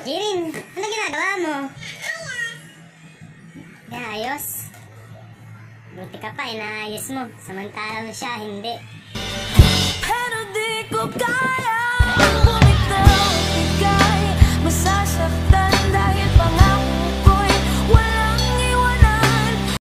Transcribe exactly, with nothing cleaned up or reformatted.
Jirin, ano ginagawa mo? Ayos. Buti ka pa, inaayos mo. Samantalang siya, hindi. Pero di ko kaya